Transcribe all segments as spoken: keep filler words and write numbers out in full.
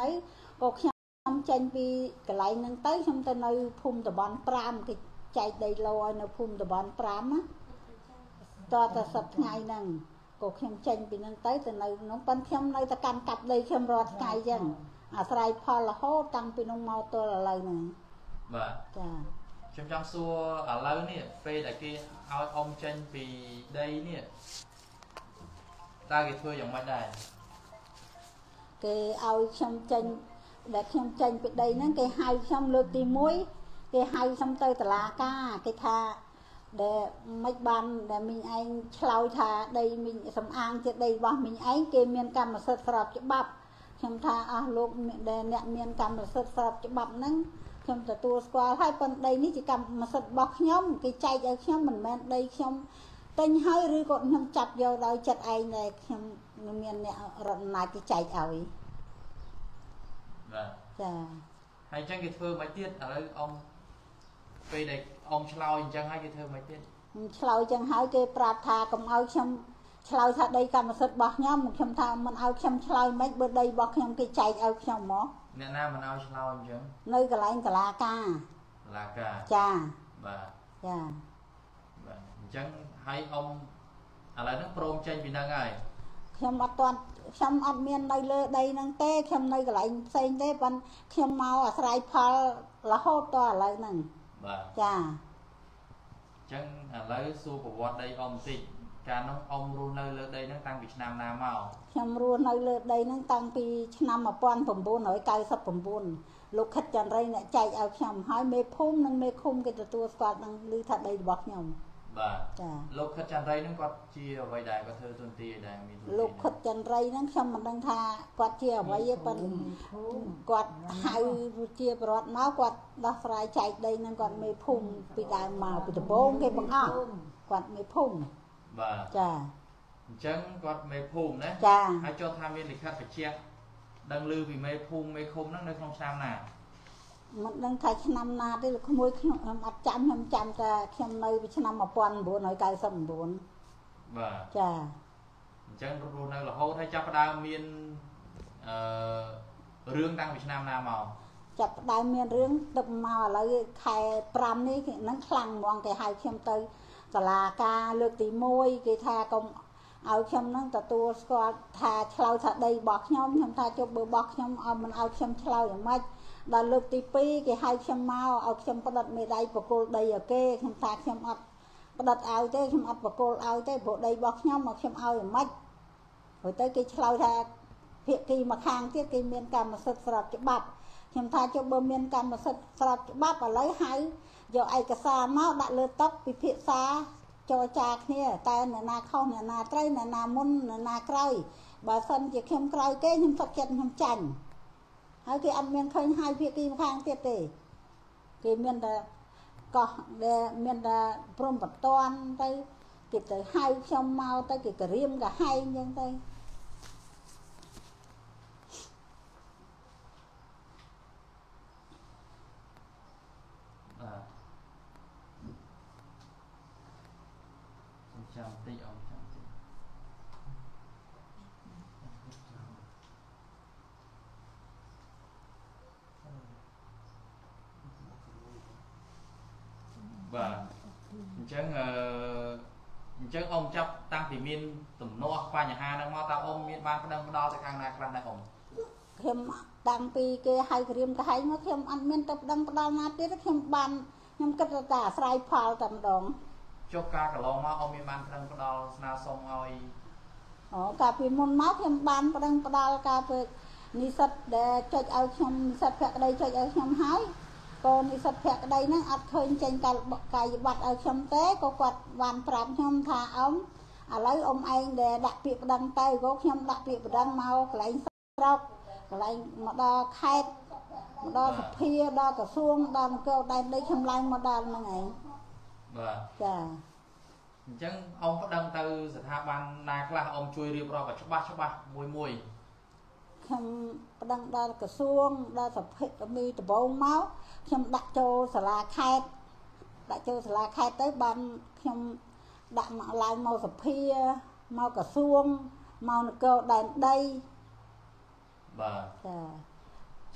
ấy cô không tranh vì cái lại nâng tới không ta nơi phun tờ bón pram cái chạy đầy lâu nó phun tờ bón pram á to ta sập ngày nâng cô không tranh vì nâng tới từ nơi nó bắn không nơi ta cam cặp đây không rót ngày dân à sai phò là hô tăng vì nó mau to là lời này vâng trong trong xua ở lâu nè phê là kia ao ông tranh vì đây nè ta cái thưa giống mấy đây cái ao trong tranh để trong tranh bị đây nó cái hai trong lượt tìm muối cái hai trong tơi là ca cái tha để mấy ban để mình anh chlau tha đây mình sắm ăn trên đây bao mình anh cái miền cam mà sệt sập cho bắp trong tha à lúc để nẹt miền cam mà sệt sập cho bắp nắng trong tờ tua qua hai phần đây ní chỉ cầm mà sệt bọc nhóm cái chay ở nhóm mình men đây trong tên hơi rư còn nhóm chặt vô đôi chặt anh này trong miền nẹt rợn lại cái chay ảo vâng hay chăng cái thơ mấy tiết ở đây ông về đây ông chlau chăng hay cái thơ mấy tiết chlau chăng hai cái prap tha cầm ao trong chlau tha đây cầm sệt bọc nhóm trong tha mình ao trong chlau mấy bữa đây bọc nhóm cái chay ao trong mỏ nè nam mình ao chlau chăng nơi cái lại cái lá ca lá ca cha và cha và chăng hay ông ở lại nước prom tranh vì năng ai trong mặt toàn trong ăn miên đây lơ đây năng tê trong đây cái lại xây tê văn trong mau à sai phal là hốt to lại nè và cha chăng ở lấy xu của vọt đây ông tị cả nó ông luôn nơi lơ đây nó tăng Việt Nam Nam màu trong luôn nơi lơ đây nó tăngពីឆ្នាំmột nghìn chín trăm chín mươi chínលោកខិតចន្ទរៃអ្នកចែកឲ្យខ្ញុំហើយមេភូមិនិងមេឃុំគេទទួលស្គាល់នឹងឮថាដីរបស់ខ្ញុំបាទចាលោកខិតចន្ទរៃនឹងគាត់ជាអ្វីដែរគាត់ធ្វើទុនទីដែរមានលោកខិតចន្ទរៃនឹងខ្ញុំមិនដឹងថាគាត់ជាអ្វីទេប៉ុន្តែគាត់ហៅជាប្រវត្តិមកគាត់ដោះស្រាយចែកដីនឹងគាត់មេភូមិពីដើមមកពីដំបូងគេបង្អស់គាត់មេភូមិបាទចាអញ្ចឹងគាត់មេភូមិណាចាហើយចុះថាមានលិខិតបញ្ជាក់ដឹងឮពីមេភូមិមេឃុំហ្នឹងនៅក្នុងឆ្នាំណាមិនដឹងថាឆ្នាំណាទេលោកក្មួយខ្ញុំអត់ចាំខ្ញុំចាំតែខ្ញុំនៅពីឆ្នាំmột nghìn chín trăm chín mươi chín បាទចាអញ្ចឹងរស់នៅរហូតហើយចាប់ផ្ដើមមានអឺរឿងតាំងពីឆ្នាំណាមកចាប់ផ្ដើមមានរឿងទឹកមកឥឡូវខែប្រាំនេះហ្នឹងខ្លាំងហ្មងគេហៅខ្ញុំទៅសាលាការលើកទីមួយគេថាកុំឲ្យខ្ញុំហ្នឹងទទួលស្គាល់ថាឆ្លើយថាដីរបស់ខ្ញុំខ្ញុំថាជប់បើរបស់ខ្ញុំឲ្យមិនឲ្យខ្ញុំឆ្លើយយ៉ាងម៉េចដល់លើកទីពីរគេហៅខ្ញុំមកឲ្យខ្ញុំផ្ដិតមេដៃបកគលដីឲ្យគេខ្ញុំថាខ្ញុំអត់ផ្ដិតឲ្យទេខ្ញុំអត់បកគលឲ្យទេព្រោះដីរបស់ខ្ញុំមកខ្ញុំឲ្យយ៉ាងម៉េចហើយទៅគេឆ្លើយថាភាគីមកខាងទៀតគេមានកម្មសិទ្ធិស្របច្បាប់ខ្ញុំថាជប់បើមានកម្មសិទ្ធិស្របច្បាប់ឥឡូវហៅយកឯកសារមកដាក់លើតុពិភាក្សាចរចាគ្នាតែអ្នកណាខុសអ្នកណាត្រូវអ្នកណាមុនអ្នកណាក្រោយបើសិនជាខ្ញុំក្រោយគេខ្ញុំសុខចិត្តខ្ញុំចាញ់ហើយគេអត់មានឃើញហើយភាគីម្ខាងទៀតទេគេមានតែកោះដែលមានតែព្រមបតនទៅគេទៅហៅខ្ញុំមកទៅគេក្រៀមក៏ហែងអញ្ចឹងទៅចាំតិចអង្គចាំតិចបាទអញ្ចឹងអឺអញ្ចឹងអ៊ំចាប់តាំងពីមានទំនាស់បញ្ហាហ្នឹងមកតើអ៊ំមានបានប្តឹងផ្ដល់ទៅខាងណាខ្លះដែរអ៊ំខ្ញុំតាំងពីគេហៅក្រៀមទៅហែងមកខ្ញុំអត់មានទៅប្តឹងផ្ដល់ណាទៀតខ្ញុំបានខ្ញុំគិតថាអាស្រ័យផលតែម្ដងចុះការកន្លងមកអ៊ំមានបានប្តឹងផ្ដល់ស្នើសុំឲ្យអូកាលពីមុនមកខ្ញុំបានប្តឹងផ្ដល់ការពេលនិស្សិតដែលចុចឲ្យខ្ញុំនិស្សិតភក្តីចុចឲ្យខ្ញុំហើយកូននិស្សិតភក្តីហ្នឹងអត់ឃើញចេញកាយកាយប័ត្រឲ្យខ្ញុំទេក៏គាត់បានប្រាប់ខ្ញុំថាអ៊ំឥឡូវអ៊ំឯងដែលដាក់ពាក្យប្តឹងទៅក៏ខ្ញុំដាក់ពាក្យប្តឹងមកកន្លែងស្រុកកន្លែងមកដល់ខេត្តមកដល់សភាដល់ក្រសួងដល់នគរដែនដីខ្ញុំឡើងមកដល់ហ្នឹងឯងបាទចាអញ្ចឹងអ៊ំប្តឹងទៅស្ថាប័នណាខ្លះអ៊ំជួយរៀបរាប់ឲ្យច្បាស់ច្បាស់មួយមួយខ្ញុំប្តឹងដល់ក្រសួងដល់សភាមីដំបងមកខ្ញុំដាក់ចូលសាលាខេត្តដាក់ចូលសាលាខេត្តទៅបានខ្ញុំដាក់មកឡើងមកសភាមកក្រសួងមកនគរដែនដីបាទចា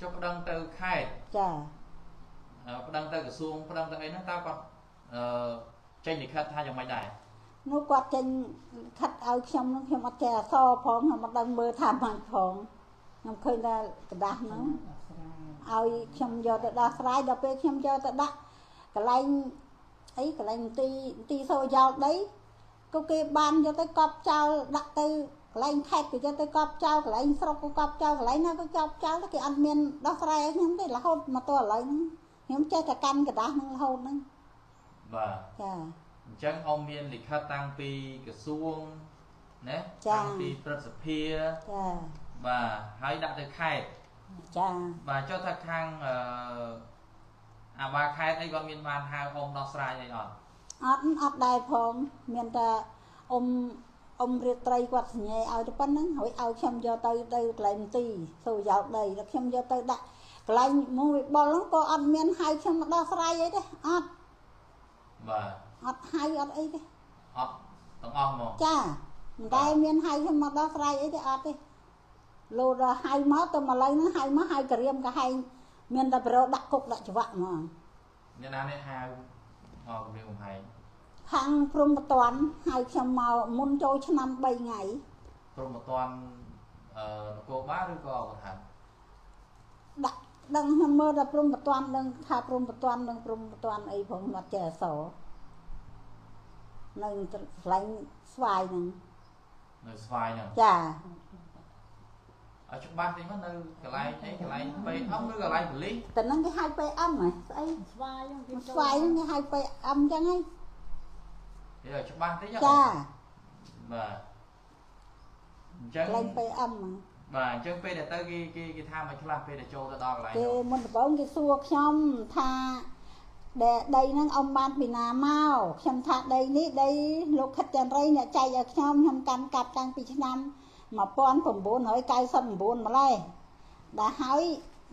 cho bắt đăng từ khai dạ bắt đăng từ cái xuông bắt đăng từ ấy nó tao còn tranh thì khách hai dòng máy đài nó quạt tranh khách ao trong nó khi mà chè so phong mà bắt đăng mưa tham hàng phong nó khơi ra cái đá nó ao trong giờ đã đá sải đá pe trong giờ đã đá cái lạnh ấy cái lạnh ti ti sôi dao đấy cô kia ban cho tới cọp trao đặt từ lạnh khét thì cho tới cọp trao cái lạnh sọc cọp trao cái lạnh nó cái cọp trao nó cái ăn miên đá sải nhưng đấy là hôn mà tôi lại nhưng chơi cả căn cái đá nó hôn nữa và chẳng ông miên lịch khát tăng pi cái xuông nè tăng pi prasapia và hãy đặt được khai và cho thật khang à ba khai thấy con miên ban hai ông đo sải này rồi ọt ọt đại phong miền ta ông ông riết tây quạt nhẹ ao cho pan nắng hỏi ao xem do tây tây lại tì sôi dạo đầy là xem do tây đại lại mua việc bò lắm có ăn miên hai xem đo sải ấy đấy ọt và ọt hai ọt ấy đấy ọt tổng ông mà cha đại miên hai xem đo sải ấy đấy ọt đấy lô ra hai má tôi mà lấy nó hai má hai cái riêng cả hai miền ta bro đặt cục đặt cho vợ mà như nào đấy hai ờ cũng không hay hàng prom một toán hai trăm màu môn trôi cho năm bảy ngày prom một toán ờ cô bácឬក៏គាត់ថាដាក់ដឹងខ្ញុំមើលតែព្រំបតាន់នឹងថាព្រំបតាន់នឹងព្រំបតាន់អីផងមកចេះអសនៅកន្លែងស្វាយហ្នឹងនៅស្វាយហ្នឹងចាអត់ច្បាស់ទេមកនៅកន្លែងអីកន្លែងពេអមឬកន្លែងប៉ូលីសតែហ្នឹងគេហៅពេអមហ៎ស្អីស្វាយហ្នឹងស្វាយហ្នឹងគេហៅពេអមចឹងហីគេឲ្យច្បាស់តិចចាបាទអញ្ចឹងកន្លែងពេអមបាទអញ្ចឹងពេលដែលទៅគេគេគេថាមកឆ្លាស់ពេលដែលចូលទៅដល់កន្លែងគេមុនដំបូងគេសួរខ្ញុំថាដែលដីហ្នឹងអ៊ំបានពីណាមកខ្ញុំថាដីនេះដីលោកខិតចន្ទរីអ្នកចែកឲ្យខ្ញុំខ្ញុំកាន់កាប់តាំងពីឆ្នាំmột nghìn chín trăm chín mươi chínម្លេះដែលហើយ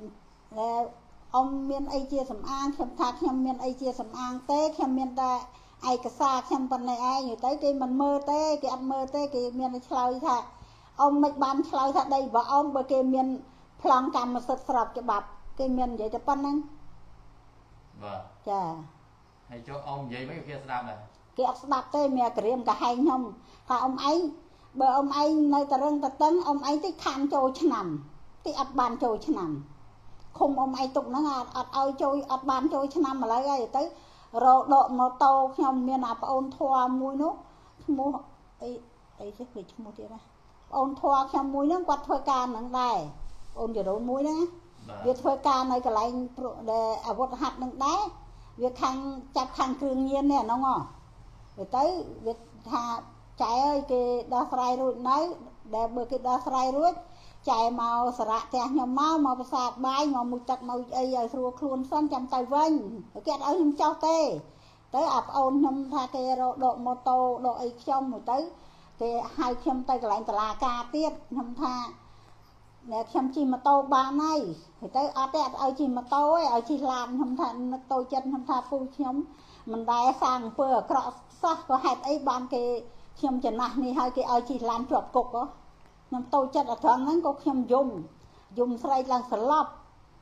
ôngមានអីជាសំអាងខ្ញុំថាខ្ញុំមានអីជាសំអាងទេខ្ញុំមានតែឯកសារខ្ញុំប៉ុណ្ណេះឯងទៅគេមិនមើលទេគេអត់មើលទេគេមានឆ្លើយថាអ៊ំមិនបានឆ្លើយថាដីរបស់អ៊ំបើគេមានប្លង់កម្មសិទ្ធិស្របច្បាប់គេមាននិយាយតែប៉ុណ្្នឹងបាទចាហើយចូលអ៊ំនិយាយមិនគេស្ដាប់ដែរគេអត់ស្ដាប់ទេមានក្រៀមកាហែងខ្ញុំថាអ៊ំឯងបើអ៊ំឯងនៅតរឹងតតឹងអ៊ំឯងតិចខានចូលឆ្នាំតិចអត់បានចូលឆ្នាំឃុំអ៊ំឯងទុកហ្នឹងអត់ឲ្យចូលអត់បានចូលឆ្នាំឥឡូវហើយទៅរកដកម៉ូតូខ្ញុំមានអាប្អូនធွာមួយនោះឈ្មោះអីអីចេះភ្លេចឈ្មោះទៀតណាប្អូនធွာខ្ញុំមួយហ្នឹងគាត់ធ្វើការហ្នឹងដែរប្អូនចរូនមួយហ្នឹងវាធ្វើការនៅកន្លែងដែលអាវុធហត្ថហ្នឹងដែរវាខាងចាប់ខាងគ្រឿងញៀននេះហ្នឹងហ៎ទៅទៅវាថាចែអើយគេដោះស្រាយរួចនៅដែលបើគេដោះស្រាយរួចចែមកសារៈផ្ទះខ្ញុំមកមកប្រាសាទបាយមកមួយទឹកមកអីឲ្យស្រួលខ្លួនសិនចាំទៅវិញគេអត់ឲ្យខ្ញុំចោះទេទៅអាប្អូនខ្ញុំថាគេរកដកម៉ូតូដកអីខ្ញុំទៅគេហៅខ្ញុំទៅកន្លែងតុលាការទៀតខ្ញុំថាអ្នកខ្ញុំជិះម៉ូតូបានហើយទៅអត់ទេអត់ឲ្យជិះម៉ូតូទេឲ្យជិះឡានខ្ញុំថានឹកតូចចិត្តខ្ញុំថាពូខ្ញុំមិនដែលសាងអំពើអាក្រក់សោះក៏ហេតុអីបានគេខ្ញុំចំណាស់នេះហើយគេឲ្យជិះឡានជាប់គុកខ្ញុំតូចចិត្តអត់ត្រង់ហ្នឹងក៏ខ្ញុំយំយំស្រែកឡើងស្លាប់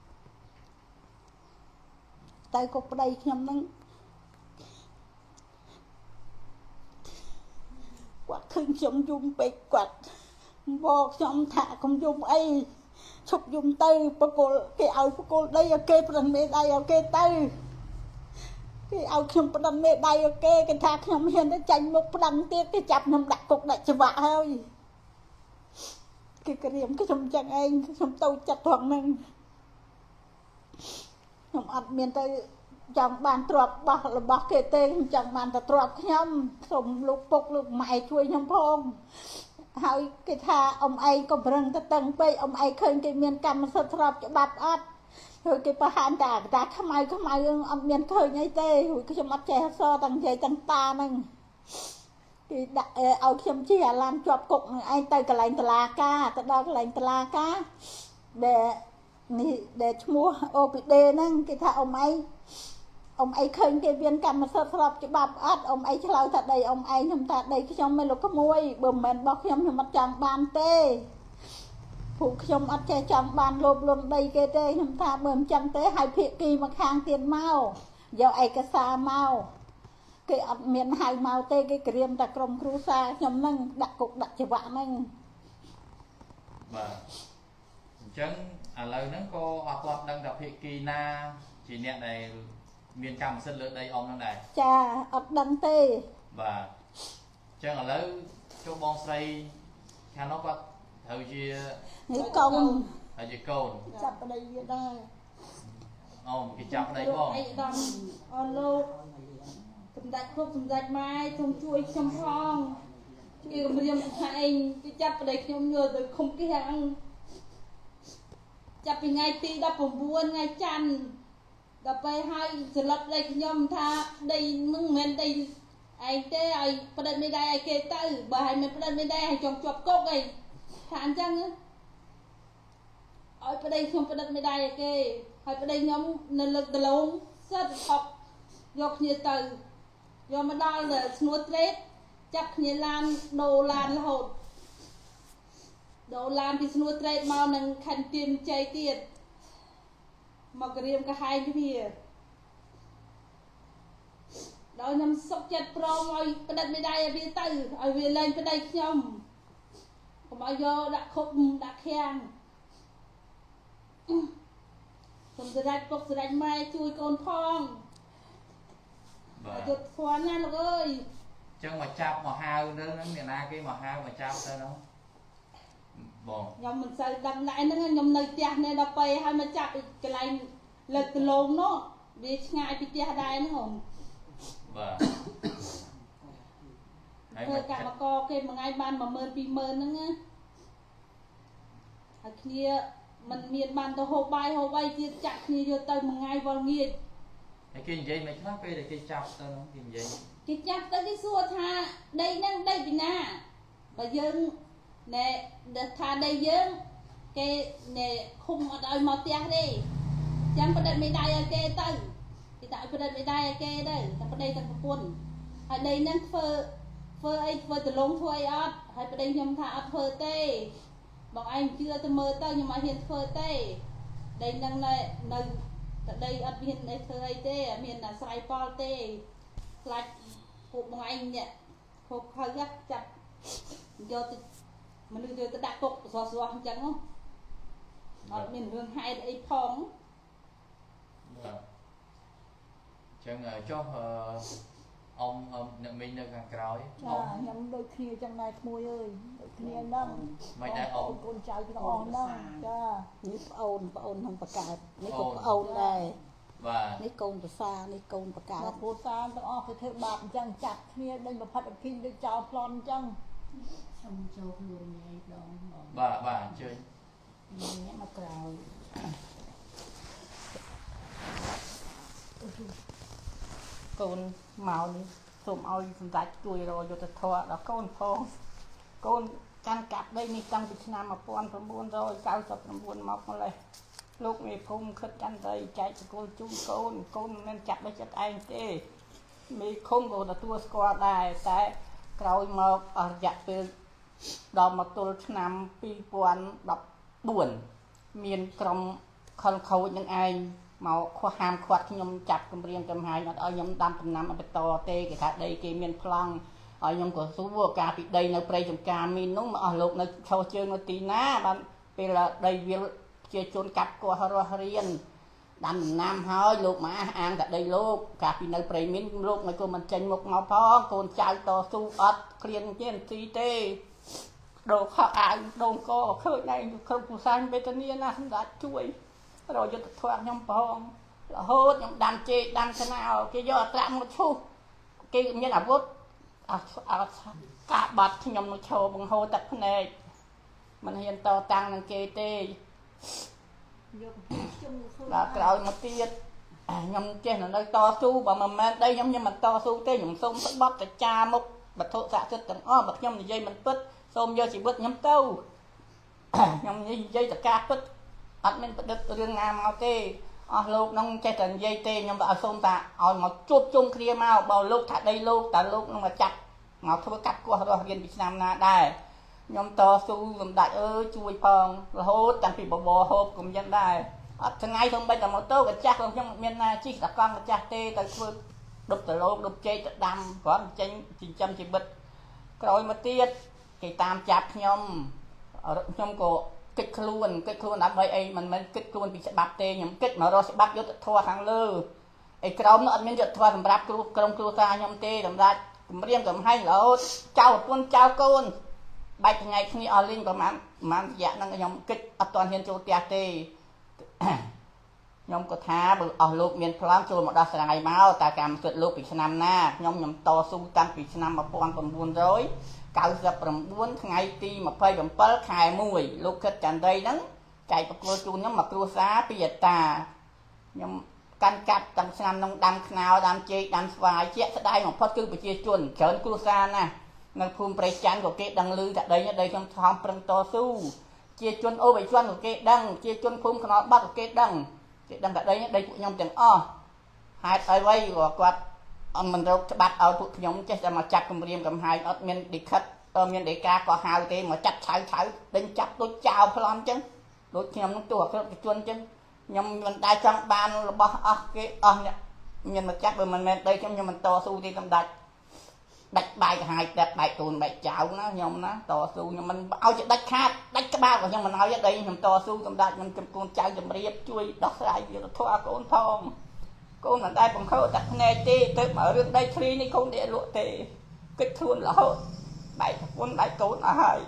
តែក៏ប្តីខ្ញុំហ្នឹងគាត់ឃើញខ្ញុំយំពេកគាត់បោកខ្ញុំថាកុំយំអីឈប់យំទៅបកគលគេឲ្យបកគលដីឲ្យគេប្រឹងមេដៃឲ្យគេទៅគេឲ្យខ្ញុំប្តឹងមេដៃឲ្យគេគេថាខ្ញុំហ៊ានទៅចាញ់មុខប្តឹងទៀតគេចាប់ខ្ញុំដាក់គុកដាក់ច្បាក់ហើយគេក្រៀមខ្ញុំចឹងឯងខ្ញុំតូចចិត្តត្រង់ហ្នឹងខ្ញុំអត់មានទៅចង់បានទ្រព្យបោះរបស់គេទេខ្ញុំចង់បានតែទ្រព្យខ្ញុំសូមលោកពុកលោកម៉ែជួយខ្ញុំផងហើយគេថាអ៊ំឯងក៏ប្រឹងទៅតឹងពេកអ៊ំឯងឃើញគេមានកម្មសិទ្ធិស្របច្បាប់អត់ហើយគេប្រហានតែតាខ្មៅខ្មៅអត់មានឃើញអីទេខ្ញុំអត់ចេះអក្សរទាំងនិយាយទាំងតាហ្នឹងគេដាក់ឲ្យខ្ញុំជិះអាឡានជាប់គុកនឹងឯងទៅកន្លែងតុលាការទៅដល់កន្លែងតុលាការដែលនេះដែលឈ្មោះ អូ ពី ដេ ហ្នឹងគេថាអ៊ំឯងអ៊ំឯងឃើញគេមានកម្មសិទ្ធិស្របច្បាប់អត់អ៊ំឯងឆ្លើយថាដីអ៊ំឯងខ្ញុំថាដីខ្ញុំមិនលោកក្មួយបើមិនមែនរបស់ខ្ញុំខ្ញុំអត់ចង់បានទេผู้ខ្ញុំអត់ចេះចង់បានលោភលន់ដីគេទេខ្ញុំថាបើមិនចឹងទេឲ្យភាគីមកខាងទៀតមកយកឯកសារមកគេអត់មានហៅមកទេគេក្រៀមតែក្រុមគ្រួសារខ្ញុំនឹងដាក់គុកដាក់ច្បាក់ហ្នឹងបាទអញ្ចឹងឥឡូវហ្នឹងក៏អត់ទាន់ដឹងថាភាគីណាជាអ្នកដែលមានកម្មសិទ្ធិលើដីអ៊ំហ្នឹងដែរចាអត់ដឹងទេបាទអញ្ចឹងឥឡូវចូលបងស្រីខាងនោះគាត់ត្រូវជានេះកូនហើយជាកូនចាប់ប្តីវាដែរអូគេចាប់ប្តីបងអីដំអរលោកសម្ដេចគ្រប់សម្ដេចម៉ែសូមជួយខ្ញុំផងគេគម្រាមថាឯងគេចាប់ប្តីខ្ញុំយកទៅឃុំគេហ្នឹងចាប់ពីថ្ងៃទីដប់ប្រាំបួនថ្ងៃច័ន្ទដល់ពេលឲ្យស្លឹកដីខ្ញុំថាដីនឹងមិនមែនដីឯងទេឲ្យប្តីមិនដែរឲ្យគេទៅបើឲ្យមិនប្តីមិនដែរឲ្យចង់ជាប់គុកអីថាអញ្ចឹងឲ្យប្តីខ្ញុំប្តីមិនដែរឲ្យគេហើយប្តីខ្ញុំនៅលើកដលងសិតអប់យកគ្នាទៅយកមកដល់ស្នួតត្រេតចាប់គ្នាឡានដូរឡានរហូតដូរឡានពីស្នួតត្រេតមកនឹងខណ្ឌទានជ័យទៀតមកក្រៀមកាហែងគ្នាដល់ខ្ញុំសុកចិត្តព្រមឲ្យប្តីមិនដែរឲ្យវាទៅឲ្យវាលែងប្តីខ្ញុំកុំឲ្យយកដាក់ឃុំដាក់ឃាំងសូមសម្ដេចពុកសម្ដេចម៉ែជួយកូនផងបាទយុទ្ធភ័ណ្ឌណាលោកអើយអញ្ចឹងមកចាប់មកហៅទៅហ្នឹងអ្នកណាគេមកហៅមកចាប់ទៅហ្នឹងបងខ្ញុំមិនសូវដឹងដែរហ្នឹងខ្ញុំនៅផ្ទះនេះដល់ពេលឲ្យមកចាប់កន្លែងលើកដលងនោះវាឆ្ងាយពីផ្ទះដែរហ្នឹងបាទហើយធ្វើកម្មករគេមួយថ្ងៃបានមួយម៉ឺនពីរម៉ឺនហ្នឹងណាហើយគ្នាมันមានបានទៅហូបបាយហូបអីទៀតចាក់គ្នាយកទៅមួយថ្ងៃវល់ងាយហើយគេនិយាយមិនខ្លះពេលដែលគេចាប់ទៅហ្នឹងគេនិយាយគេចាប់ទៅគេសួរថាដីហ្នឹងដីពីណាបើយើងណែថាដីយើងគេណែឃុំអត់ឲ្យមកផ្ទះទេចាំប្តីមិនដែរឲ្យគេទៅគេថាឲ្យប្តីមិនដែរឲ្យគេទៅតែប្តីតែប្រពន្ធហើយដីហ្នឹងធ្វើធ្វើអីធ្វើដលងធ្វើអីអត់ហើយប្តីខ្ញុំថាអត់ធ្វើទេបងឯងជឿទៅមើលទៅខ្ញុំអត់ហ៊ានធ្វើទេដីហ្នឹងនៅនៅតែដីអត់មានអីធ្វើអីទេអត់មានអាស្រ័យផលទេខ្លាចពួកបងឯងនេះហូបខៅចាប់យកទៅមនុស្សយកទៅដាក់គុកស្រស់ស្រស់អញ្ចឹងអត់មានរឿងហេតុអីផងបាទអញ្ចឹងចុះអ៊ំអ៊ំអ្នកមីងនៅខាងក្រោយចាខ្ញុំដូចគ្នាចឹងដែរក្មួយអើយដូចគ្នាហ្នឹងមិនដែរអ៊ំកូនចៅទាំងអស់ហ្នឹងចានេះប្អូនប្អូនក្នុងបកើតនេះក៏ប្អូនដែរបាទនេះកូនប្រសានេះកូនបកើតគ្រួសារទាំងអស់គេធ្វើបាបអញ្ចឹងចាត់គ្នាដេញប្រផាត់អភិញដូចចោលប្លន់អញ្ចឹងខ្ញុំចូលខ្លួនញ៉ៃដងបាទបាទអញ្ជើញនេះមកក្រោយកូនមកនេះសូមឲ្យសម្ដេចជួយរយុទ្ធធរដល់កូនផងកូនកាន់កាប់ដីនេះតាំងពីឆ្នាំmột nghìn chín trăm sáu mươi chínមកម្លេះលោកមេភូមិខិតកាន់ដីចែកសកលជូនកូនកូនមិនចាក់ដោយចិត្តឯងទេមេឃុំក៏ទទួលស្គាល់ដែរតែក្រោយមកអស់រយៈពេលដល់មកទល់ឆ្នាំពីរពាន់ដប់បួនមានក្រុមខលខូចនឹងឯងមកខុសហាមឃាត់ខ្ញុំចាប់គម្រាមកំហែងអត់ឲ្យខ្ញុំដាំដំណាំអបតទេគេថាដីគេមានប្លង់ហើយខ្ញុំក៏សួរការពីដីនៅព្រៃចំការមីននោះមកអស់លោកនៅឈោជើងនៅទីណាបានពេលដីវាលជាជនកាប់កោះរស់រៀនដាំដំណាំហើយលោកមកអះអាងតែដីលោកកាលពីនៅព្រៃមីនលោកមិនក៏មិនចេញមុខមកផងកូនចៅតស៊ូអត់គ្លៀនជាទីទេដូរខោអាវដូងកឃើញឯងគ្រប់ភាសាវេទនាណាសម្ដេចជួយរយុទ្ធធម៌ខ្ញុំផងរហូតខ្ញុំដាំជេកដាំស្នោគេយកអត្រាមកឈូសគេមានអាវុធអត់កាបាត់ខ្ញុំនឹងឈោបង្ហូរទឹកភ្នែកមិនហ៊ានតតាំងនឹងគេទេយកខ្ញុំដល់ក្រោយមកទៀតខ្ញុំចេះនៅតស៊ូបើមិនមែនដីខ្ញុំខ្ញុំមិនតស៊ូទេខ្ញុំសូមស្បត់តចាមុខវត្ថុស័ក្តិសិទ្ធិទាំងអស់បើខ្ញុំនិយាយមិនពិតសូមយកជីវិតខ្ញុំទៅខ្ញុំនិយាយតការពិតអត់មានប្រឌិតរឿងណាមកទេអស់លោកនឹងចេះតែនិយាយទេខ្ញុំឲ្យសូមតាឲ្យមកជួបជុំគ្នាមកបើលោកថាដីលោកតើលោកនឹងមកចាប់មកធ្វើកាត់កោះរស់រៀនពីឆ្នាំណាដែរ nhom to su làm đại ơi chui phong là hốt chẳng bị bò bò hộp cùng dân đài thằng ngày không bây giờ mô tô cái chắc không trong miền Nam chỉ là con cái chắc tê tới phương đục từ lô đục chơi tự đâm có tranh chỉ trăm chỉ bật rồi mà tiết cái tam chặt nhom ở trong cổ kích luôn kích luôn đám vậy ấy mình mình kích luôn bị sẽ bắt tê nhom kích mà rồi sẽ bắt vô thua hàng lư ấy cái nó miền Việt thua làm rap kêu công kêu ta nhom tê làm ra riêng cầm hay là trao con trao con bài ngày khi ở linh có màn màn dạ năng nhom kích ở toàn hiện châu tiệt tê nhom có thá bự ở lục miền Plam châu một đợt ngày máu ta cảm tuyệt lục bị năm na nhom nhom to su tăng bị năm mà phong còn buồn rối cao dập bằng buồn ngày ti mà phơi bằng pal khai mùi lục kết tràn đầy nắng chạy bọc lô chu nhom mà cua xá bây giờ ta nhom căn cắt tăng năm nông đam nào đam chơi đam vài chiếc sẽ đai một phát cứ bị chia chuẩn chớn cua xa nè năng phun bể chán của cái đằng lư tại đây đây trong thòng prang to su chia chuẩn ô bể chuẩn của cái đằng chia chuẩn phun nó bắt của cái đằng cái đằng tại đây đây của nhom tiếng o hai tay vây của quạt ông mình đâu bắt ở tụi nhóm chết mà chặt cầm riêng cầm hai ở miền đi khách ở miền để ca có hai cái mà chặt thái thái đánh chặt tôi chào plan chứ đối nhóm nó tuổi cái chuẩn chứ nhom mình đại trong ban là bỏ ở cái ở miền mà chắc rồi mình đây trong nhom mình to su đi cầm đặt đặt bài hai đặt bài tuần bài chảo nó nhom nó to su nhưng mình ao cho đất khác đất cái ba của nhom mình ao ở đây nhom to su cầm đặt mình cầm con trai cầm riêng chui đọc lại vừa thoa con phong con là đây bằng khâu đặt nghe tê tới mở đường đây free này con để lụa tê kích luôn là hốt bài con bài tốn là hai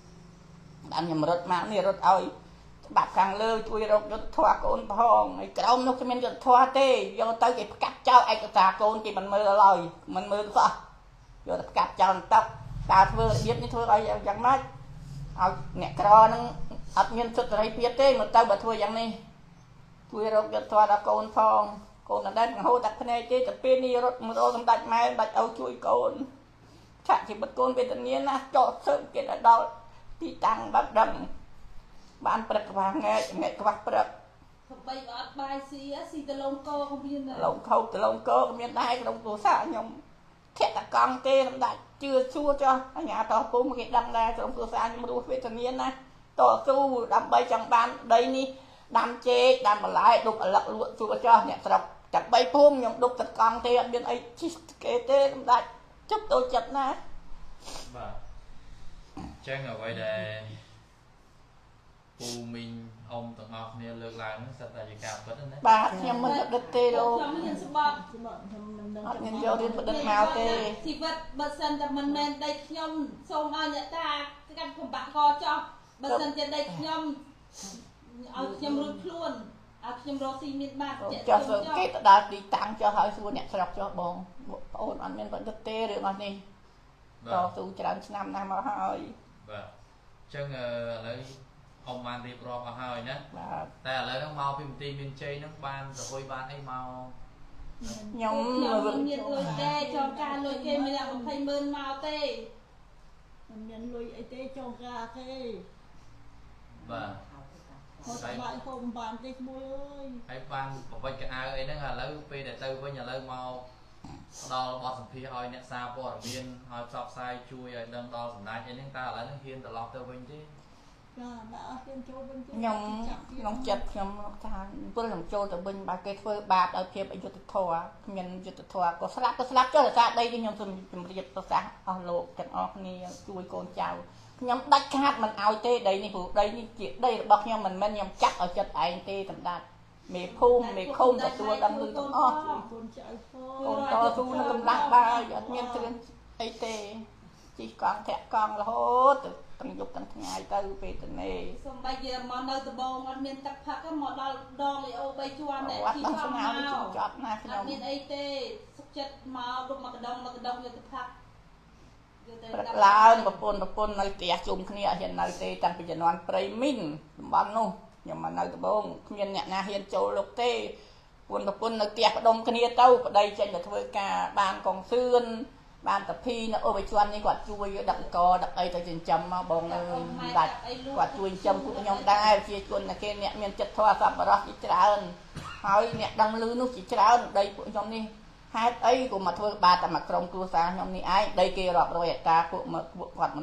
bạn nhom rất mang này rất ơi bạc càng lơ chui rồi thoa con phong cái ông nó cái mình cho thoa tê vô tới cái cắt trao ai cái tà con thì mình mơ lời mình mơ sao vô cắt trao tóc ta vừa biết như thôi ai chẳng nói ao nè cò nó ấp nhân xuất rồi biết tê mà tao bật thôi chẳng này chui rồi cho thoa ra con phong con là đây hô đặt này chứ tập pin đi rồi một ô đặt mai đặt áo chui con chả chỉ bật con về tự nhiên na cho sớm cái là đó thì tăng bắt đầm bạn bật vàng nghe nghe các bác bật bây giờ bài xí xí từ lông co không biết nữa lông khâu từ lông cơ miền Tây lông tổ xã nhom thẹn là con tê làm đại chưa chua cho ở nhà tao cũng một cái đâm ra lông tổ xã nhưng mà đua về tự nhiên na tổ tu đâm bay trong ban đây ni đâm chê đâm mà lại đục ở lợn lụa chua cho nhẹ sọc chặt bay phun nhom đục thật con tê bên ấy kế tê làm đại chúc tôi chặt na chẳng ở vậy để phụ mình ông từng học nên lược lại nó sẽ là gì cảm vẫn đấy bà em mình đất tê luôn nhân vô đến đất màu tê thì vật bật sân tập mình men đây nhom xông ai nhận ta cái căn phòng bạn co cho bật sân trên đây nhom ở nhom rút luôn ở nhom rô xi miên bạc cho sự kết đã đi tăng cho hỏi xua nhẹ sọc cho bông ôn anh men vẫn đất tê được anh đi to tu chán năm năm mà hỏi chân lấy ông ban đi pro vào hơi nhé tại lấy nó mau phim tim bên chơi nó ban rồi ban ấy mau nhóm nhóm nhiệt lôi tê cho ca lôi kê mới làm một thay mơn mau tê nhân lôi ấy tê cho ca tê và bạn không bàn tê môi ơi hay ban một vài cái ai ấy nó là lấy pê để tư với nhà lấy mau đo bỏ sản phi hỏi nè xa bỏ viên hỏi sọc sai chui ở đằng đo sản này nên ta lấy nó hiên từ lọt từ bên chứ nhom nhom chặt nhom ta bữa làm trâu từ bên ba cái phơi ba ở phía bên chỗ thua miền chỗ thua có slap có slap cho là ra đây đi nhom dùng dùng liệt to sáng ở lộ trận ở ni chui con chào nhom đách hát mình ao tê đây ni phụ đây ni chuyện đây bọc nhom mình men nhom chắc ở chân ai tê tầm đạt mì phun mì không cả tua đâm lưng tầm o con to tu nó cầm lắc ba giờ miền trên ai tê chỉ còn thẹn con là hốt tăng dục tăng ngày từ về từ này xong bây giờ mà nơi từ bầu mà miền tây phật á mà đo đo lại ô bay chuan này thì không nào nó chọt na cái miền ấy tê súc chất mà đụng mà cái đông mà cái đông vô từ phật là một pôn một pôn nơi tiệt chung kia hiện nơi tê tăng bây giờ non premin bán luôn nhưng mà nơi từ bầu miền nhẹ na hiện châu lục tê pôn một pôn nơi tiệt đông kia tâu ở đây trên là thôi cả bàn còn xương ban tập phi nó ô bay chuan như quạt chui đập co đập ấy tới trên chấm bông đặt quạt chui chấm cũng nhom đai chia chuan là kia nhẹ miền chật thoa sập đó chỉ trơn hỏi nhẹ đăng lư nó chỉ trơn đây của nhom đi hai ấy của mà thôi ba tầm mặt trong cua xa nhom đi ai đây kia rọt rồi ta của mà quạt mình tới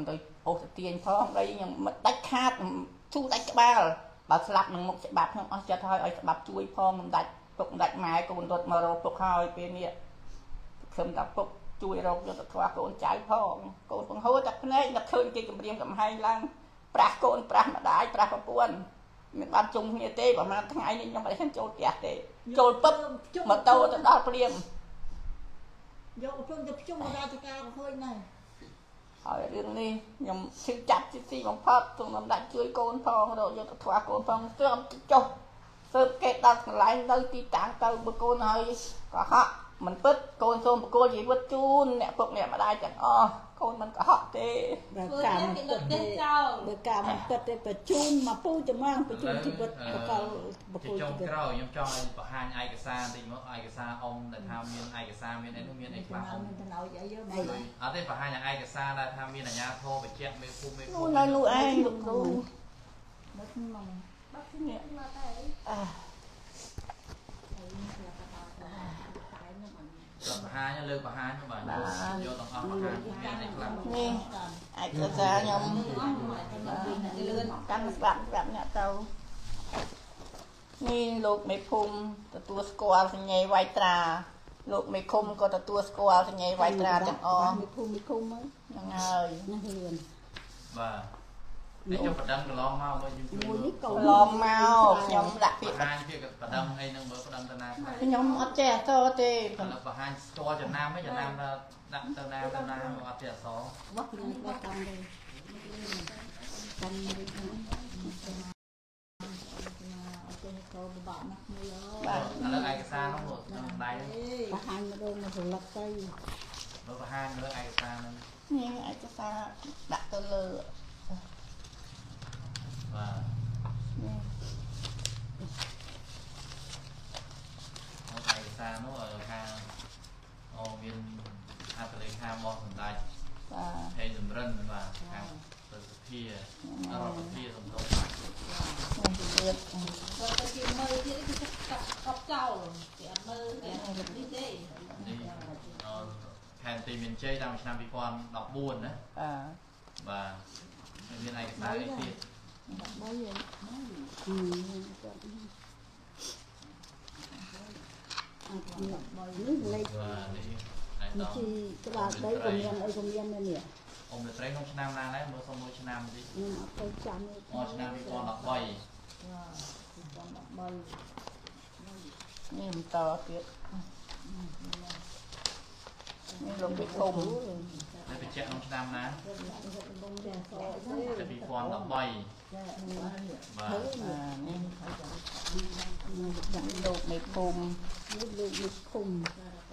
អូសទាញផងអីខ្ញុំមិនដាច់ខាតទូដាច់ក្បាលបើស្លាប់នឹងមុខច្បាប់ខ្ញុំអស់ចិត្តហើយឲ្យច្បាប់ជួយផងមិនដាច់ពុកមិនដាច់ម៉ែកូនរត់មករកពុកហើយពេលនេះខ្ញុំថាពុកជួយរកយុទ្ធធម៌កូនចៅផងកូនបង្ហូរតែភ្នែកតែឃើញគេគម្រាមកំហែងឡើងប្រាស់កូនប្រាស់ម្ដាយប្រាស់ប្រពន្ធមិនបានជុំគ្នាទេប្រហែលថ្ងៃនេះខ្ញុំមិនបានចូលផ្ទះទេចូលពឹបម៉ូតូទៅដល់ព្រាមយកជុំទៅជុំរាជការឃើញណាស់ហើយរឿងនេះខ្ញុំឈឺចាប់ទីទីបំផុតទូមិនដាច់ជួយកូនផងរកយុទ្ធធម៌កូនផងស្ទើរចុះសើបគេដល់កន្លែងទៅទីតាំងទៅបើកូនហើយកុហកមិនពិតកូនសូមបកគោលជីវិតជូនអ្នកពុកអ្នកម្ដាយទាំងអស់កូនមិនកុហកទេបើការមិនពិតទេបើការមិនពិតទេបញ្ជូនមកពូចំងបញ្ជូនជីវិតបកលបកគោលជីវិតចុងក្រោយខ្ញុំចង់ឲ្យបង្ហាញឯកសារតិចមកឯកសារអ៊ំដែលថាមានឯកសារមានអីនោះមានអីខ្លះអ៊ំមិនទៅឲ្យអីយើអត់ទេបង្ហាញឯកសារដែលថាមានអាជ្ញាធរបញ្ជាក់មេភូមិមេភូមិនៅនោះឯងលោកគ្រូនៅក្នុងបាក់នេះមកតែអឺបង្ហាញលើកបង្ហាញបាទយកទាំងអស់បង្ហាញមានអីខ្លះនេះឯកសារខ្ញុំលឿនកាន់ស្ដាប់ប្រាប់អ្នកទៅនេះលោកមេភូមិទទួលស្គាល់សញ្ញេវាយត្រាលោកមេឃុំក៏ទទួលស្គាល់សញ្ញេវាយត្រាទាំងអស់មេភូមិមេឃុំហ្នឹងហើយនេះលឿនបាទនេះខ្ញុំបដិងកន្លងមកមើលខ្ញុំមួយនេះកន្លងមកខ្ញុំដាក់ពាក្យបង្ហាញពាក្យបដិងអីនឹងមើលបដិងទៅណាខ្ញុំអត់ចេះអក្សរទេខ្ញុំបង្ហាញស្គាល់ចំណាំឯចំណាំដាក់ទៅណាទៅណាអត់ចេះអក្សរវត្តនេះបកម្មទេកម្មនេះអត់ចេះកោបបាក់ណាស់មួយបាទឥឡូវឯកសារនោះក្នុងដៃបង្ហាញមកដូចមករលឹកទៅមើលបង្ហាញលើឯកសារហ្នឹងនេះឯកសារដាក់ទៅលើបាទឯកសារនោះខាងអូមានអត្ថលេខាមកសម្ដេចបាទហេសំរិនបាទខាងប្រសិទ្ធិរដ្ឋាភិបាលសំដៅបាទទៀតបើទៅជាមើលទៀតគឺកាប់កាប់ចោលគេអត់មើលគេនេះទេនេះខេត្តទីមានជ័យតាមឆ្នាំពីរពាន់ដប់បួនណាបាទបាទមានឯកសារនេះទៀតបីហ៎អឺនេះលេខនេះជីក្បាលដីក៏មានអីក៏មានដែរនេះអ៊ំលោកស្រីក្នុងឆ្នាំណាដែរមើលសុំមួយឆ្នាំតិចខ្ញុំអត់ទៅចាំទេអូឆ្នាំពីរពាន់ដប់បីបាទពីរពាន់ដប់បីនេះបន្តទៀតនេះលោកវិភុំតែបញ្ជាក់ក្នុងឆ្នាំណាតែពីរពាន់ដប់បីបាទនេះលោកមេភូមិលោកមេភូមិ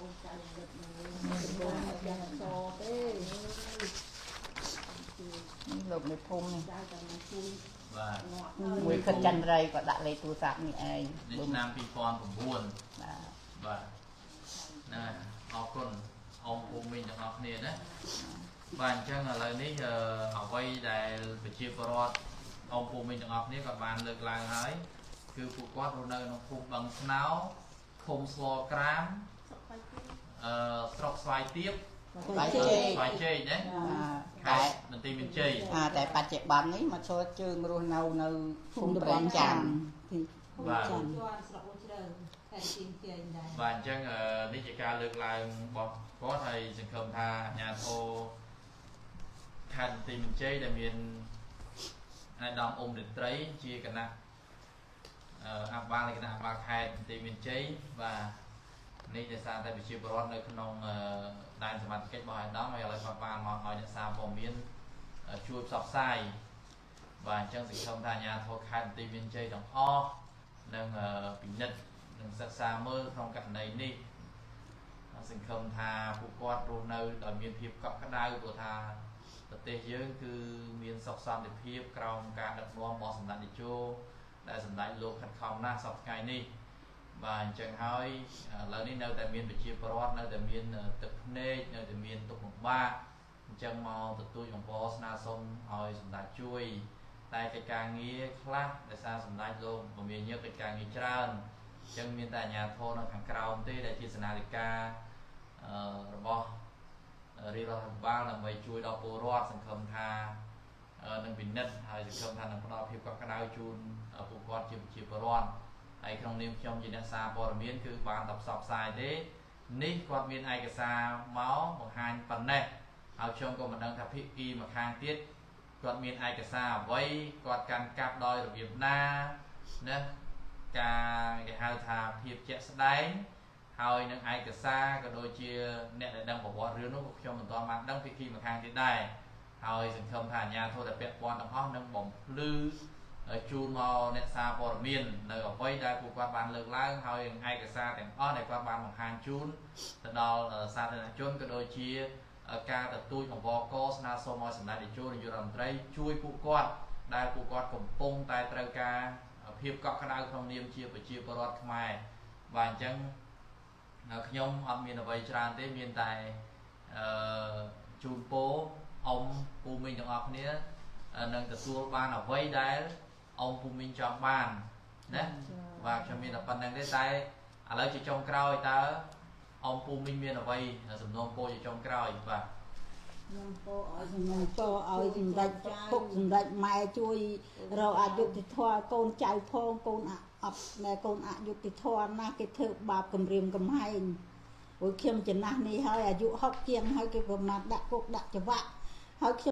លោកមេភូមិនេះបាទមួយខិតចន្ទរៃក៏ដាក់លេខទូរស័ព្ទនេះឯងឆ្នាំពីរពាន់៩បាទបាទណាអរគុណអ៊ំភូមិទាំងអស់គ្នាណាបាទអញ្ចឹងឥឡូវនេះអ្វីដែលប្រជាពលរដ្ឋអ៊ំភូមិទាំងអស់គ្នាក៏បានលើកឡើងហើយគឺពួកគាត់រស់នៅក្នុងភូមិបឹងស្នោឃុំស្លក្រាមអឺស្រុកស្វាយទៀបស្វាយជ័យស្វាយជ័យណាខេត្តបន្ទាយមានជ័យអាតែបច្ចុប្បន្ននេះមកចូលជើងរស់នៅនៅភូមិប្រងចាំបាទស្រុកអូជ្រៅខេត្តទីជ័យដែរបាទអញ្ចឹងនេះជាការលើកឡើងរបស់គាត់ហើយសង្ឃឹមថាអាជ្ញាធរខេត្តបន្ទាយមានជ័យដែលមានអាយដាមអ៊ុំរិត្រីជាគណៈអភិបាលនៃគណៈអភិបាលខេត្តបន្ទាយមានជ័យបាទនេះដោយសារតែប្រជាពលរដ្ឋនៅក្នុងដែនសមត្ថកិច្ចរបស់អាយដាមហើយឥឡូវគាត់បានមកឲ្យអ្នកសារព័ត៌មានជួយផ្សព្វផ្សាយបាទអញ្ចឹងសង្ឃឹមថាអាជ្ញាធរខេត្តបន្ទាយមានជ័យទាំងអស់នឹងពិនិត្យនិងសិក្សាមើលក្នុងករណីនេះសង្ឃឹមថាពួកគាត់រស់នៅដោយមានភាពកក់ក្ដៅព្រោះថាប្រទេសយើងគឺមានសុខសន្តិភាពក្រោមការដឹកនាំរបស់សម្ដេចតេជោដែលសម្ដេចលោកខិតខំណាស់សប្តាហ៍ថ្ងៃនេះបាទអញ្ចឹងហើយឥឡូវនេះនៅតែមានប្រជាពលរដ្ឋនៅតែមានទឹកភ្នែកនៅតែមានទុក្ខលំបាកអញ្ចឹងមកទទួលអំពរស្នើសុំឲ្យសម្ដេចជួយតែកិច្ចការងារខ្លះដោយសារសម្ដេចលោកពមៀញើកិច្ចការងារច្រើនអញ្ចឹងមានតែអាជ្ញាធរនៅខាងក្រោមទេដែលជាសេនាធិការរបស់រាជរដ្ឋាភិបាលដើម្បីជួយដល់ពលរដ្ឋសង្ឃឹមថានឹងពិនិត្យហើយសង្ឃឹមថានឹងផ្ដល់ភាពកក់ក្ដៅជូនពួកគាត់ជាជាបរិវត្តហើយក្នុងនាមខ្ញុំជាអ្នកសារព័ត៌មានគឺបានតែផ្សព្វផ្សាយទេនេះគាត់មានឯកសារមកបង្ហាញប៉ុណ្ណេះហើយខ្ញុំក៏មិនដឹងថាភាគីមួយខាងទៀតគាត់មានឯកសារអ្វីគាត់កាន់កាប់ដោយរបៀបណាណាការគេហៅថាភាពជាក់ស្ដែងហើយនឹងឯកសារក៏ដូចជាអ្នកដែលដឹងប្រវត្តិរឿងនោះក៏ខ្ញុំមិនទាន់បានដឹងភាគីមួយខាងទៀតដែរហើយសង្ឃឹមថាអាជ្ញាធរដែលពាក់ព័ន្ធទាំងអស់នឹងបំភ្លឺជូនមកអ្នកសារព័ត៌មាននៅអ្វីដែលពួកគាត់បានលើកឡើងហើយឯកសារទាំងអស់ដែលគាត់បានបង្ហាញជូនទៅដល់សាធារណជនក៏ដូចជាការទទូចអង្វរកស្នើសុំឲ្យសម្ដេចតេជោនាយករដ្ឋមន្ត្រីជួយពួកគាត់ដែលពួកគាត់កំពុងតែត្រូវការភាពកក់ក្ដៅក្នុងនាមជាប្រជាពលរដ្ឋខ្មែរបាទអញ្ចឹងខ្ញុំអត់មានអ្វីច្រើនទេមានតែអឺជូនពរអ៊ំពូមីងទាំងអស់គ្នានឹងទទួលបានអ្វីដែលអ៊ំពូមីងចង់បានណាបាទខ្ញុំមានតែប៉ុណ្្នឹងទេតែឥឡូវជាចុងក្រោយតើអ៊ំពូមីងមានអ្វីសំណូមពរជាចុងក្រោយបាទខ្ញុំពរឲ្យសំណូមពរឲ្យសម្ដេចពុកសម្ដេចម៉ែជួយរកអយុត្តិធម៌កូនចៅផងកូនអត់ណែកូនអយុត្តិធម៌ណាគេធ្វើបាបគំរាមកំហែងព្រោះខ្ញុំចំណាស់នេះហើយអាយុហុកជាងហើយគេប្រមាថដាក់គុកដាក់ច្បាប់ហើយ